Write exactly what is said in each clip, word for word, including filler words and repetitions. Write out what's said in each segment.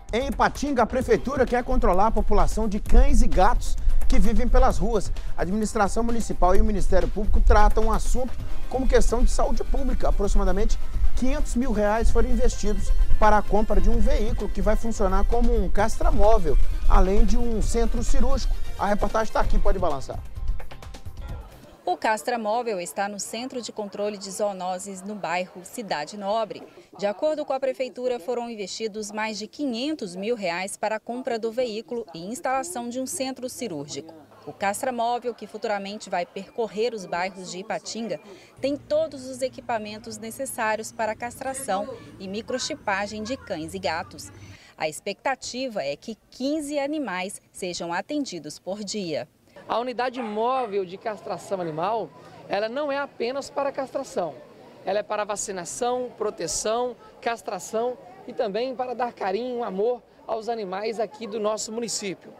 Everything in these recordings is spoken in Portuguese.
Em Ipatinga, a prefeitura quer controlar a população de cães e gatos que vivem pelas ruas. A administração municipal e o Ministério Público tratam o assunto como questão de saúde pública. Aproximadamente quinhentos mil reais foram investidos para a compra de um veículo que vai funcionar como um castramóvel, além de um centro cirúrgico. A reportagem está aqui, pode balançar. O castramóvel está no Centro de Controle de Zoonoses no bairro Cidade Nobre. De acordo com a prefeitura, foram investidos mais de quinhentos mil reais para a compra do veículo e instalação de um centro cirúrgico. O castramóvel, que futuramente vai percorrer os bairros de Ipatinga, tem todos os equipamentos necessários para a castração e microchipagem de cães e gatos. A expectativa é que quinze animais sejam atendidos por dia. A unidade móvel de castração animal, ela não é apenas para castração. Ela é para vacinação, proteção, castração e também para dar carinho, amor aos animais aqui do nosso município.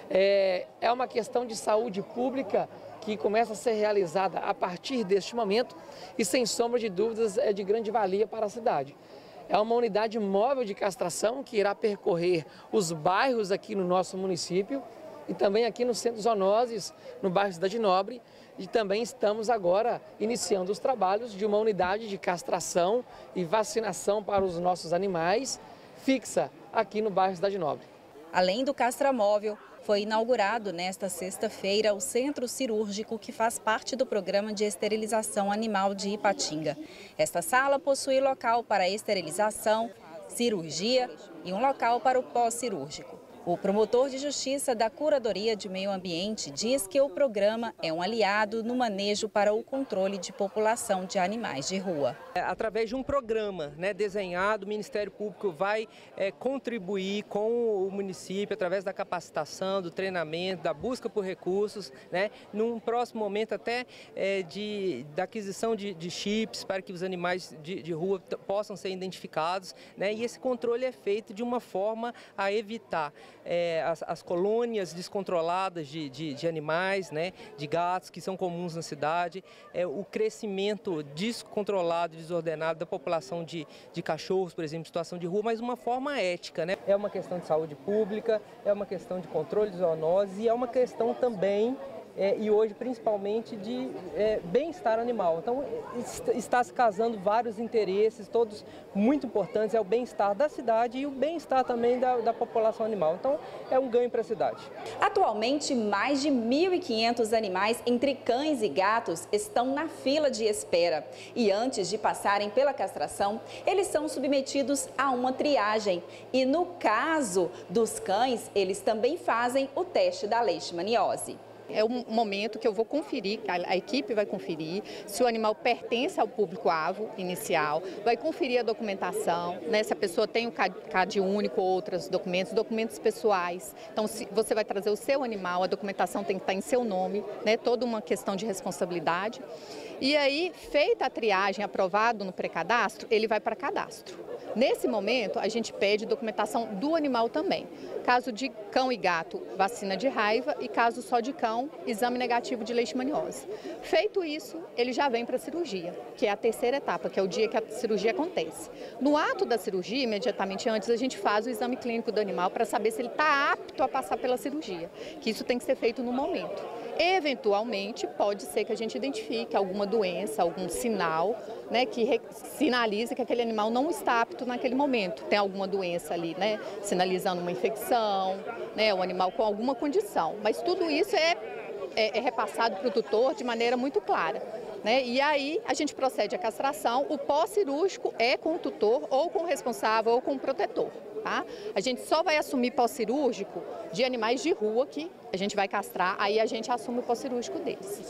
É, é uma questão de saúde pública que começa a ser realizada a partir deste momento e, sem sombra de dúvidas, é de grande valia para a cidade. É uma unidade móvel de castração que irá percorrer os bairros aqui no nosso município e também aqui no Centro Zoonoses, no bairro Cidade Nobre, e também estamos agora iniciando os trabalhos de uma unidade de castração e vacinação para os nossos animais fixa aqui no bairro Cidade Nobre. Além do castramóvel, foi inaugurado nesta sexta-feira o centro cirúrgico que faz parte do programa de esterilização animal de Ipatinga. Esta sala possui local para esterilização, cirurgia e um local para o pós-cirúrgico. O promotor de justiça da Curadoria de Meio Ambiente diz que o programa é um aliado no manejo para o controle de população de animais de rua. Através de um programa, né, desenhado, o Ministério Público vai é, contribuir com o município através da capacitação, do treinamento, da busca por recursos, né, num próximo momento até é, de, da aquisição de, de chips para que os animais de, de rua possam ser identificados, né, e esse controle é feito de uma forma a evitar É, as, as colônias descontroladas de, de, de animais, né, de gatos, que são comuns na cidade, é, o crescimento descontrolado, desordenado da população de, de cachorros, por exemplo, em situação de rua, mas de uma forma ética, né? É uma questão de saúde pública, é uma questão de controle de zoonoses e é uma questão também É, e hoje principalmente de é, bem-estar animal. Então está se casando vários interesses, todos muito importantes, é o bem-estar da cidade e o bem-estar também da, da população animal. Então é um ganho para a cidade. Atualmente, mais de mil e quinhentos animais entre cães e gatos estão na fila de espera. E antes de passarem pela castração, eles são submetidos a uma triagem. E no caso dos cães, eles também fazem o teste da leishmaniose. É um momento que eu vou conferir, a equipe vai conferir se o animal pertence ao público-alvo inicial, vai conferir a documentação, né, se a pessoa tem o C A D único ou outros documentos, documentos pessoais. Então, se você vai trazer o seu animal, a documentação tem que estar em seu nome, né, toda uma questão de responsabilidade. E aí, feita a triagem, aprovado no pré-cadastro, ele vai para cadastro. Nesse momento, a gente pede documentação do animal também. Caso de cão e gato, vacina de raiva, e caso só de cão, exame negativo de leishmaniose. Feito isso, ele já vem para a cirurgia, que é a terceira etapa, que é o dia que a cirurgia acontece. No ato da cirurgia, imediatamente antes, a gente faz o exame clínico do animal para saber se ele está apto a passar pela cirurgia, que isso tem que ser feito no momento. Eventualmente, pode ser que a gente identifique alguma doença, algum sinal, né, que sinalize que aquele animal não está apto naquele momento. Tem alguma doença ali, né, sinalizando uma infecção, né, um animal com alguma condição. Mas tudo isso é, é, é repassado para o tutor de maneira muito clara. Né? E aí a gente procede à castração, o pós-cirúrgico é com o tutor, ou com o responsável, ou com o protetor. Tá? A gente só vai assumir pós-cirúrgico de animais de rua que a gente vai castrar, aí a gente assume o pós-cirúrgico deles.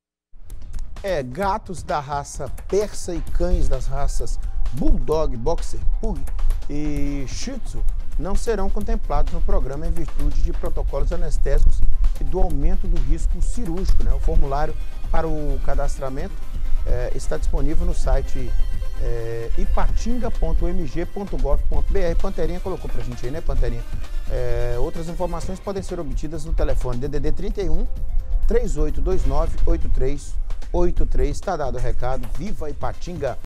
É, gatos da raça persa e cães das raças Bulldog, Boxer, Pug e Shih Tzu não serão contemplados no programa em virtude de protocolos anestésicos e do aumento do risco cirúrgico. Né? O formulário para o cadastramento é, está disponível no site é, ipatinga ponto m g ponto gov ponto b r. Panterinha colocou pra gente aí, né, Panterinha? É, outras informações podem ser obtidas no telefone D D D trinta e um, três oito dois nove, oito três oito três. Está dado o recado. Viva Ipatinga!